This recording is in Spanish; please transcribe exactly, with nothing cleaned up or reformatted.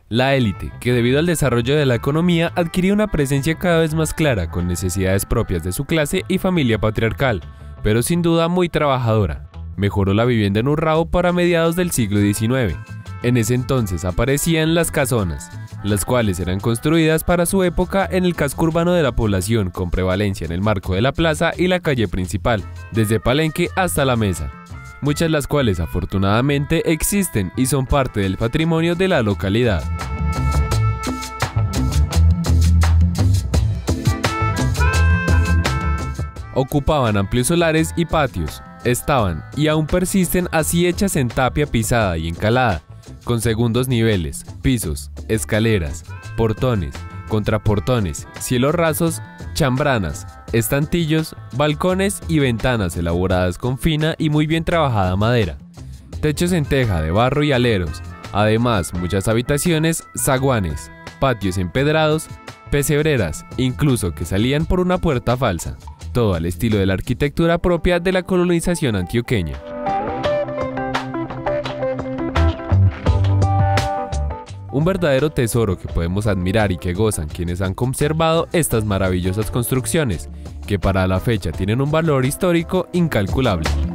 La élite, que debido al desarrollo de la economía adquirió una presencia cada vez más clara con necesidades propias de su clase y familia patriarcal, pero sin duda muy trabajadora. Mejoró la vivienda en Urrao para mediados del siglo diecinueve. En ese entonces aparecían las casonas, las cuales eran construidas para su época en el casco urbano de la población con prevalencia en el marco de la plaza y la calle principal, desde Palenque hasta La Mesa. Muchas de las cuales afortunadamente existen y son parte del patrimonio de la localidad. Ocupaban amplios solares y patios, estaban y aún persisten así hechas en tapia pisada y encalada, con segundos niveles, pisos, escaleras, portones, contraportones, cielos rasos, chambranas, estantillos, balcones y ventanas elaboradas con fina y muy bien trabajada madera, techos en teja de barro y aleros, además muchas habitaciones, zaguanes, patios empedrados, pesebreras, incluso que salían por una puerta falsa, todo al estilo de la arquitectura propia de la colonización antioqueña. Un verdadero tesoro que podemos admirar y que gozan quienes han conservado estas maravillosas construcciones, que para la fecha tienen un valor histórico incalculable.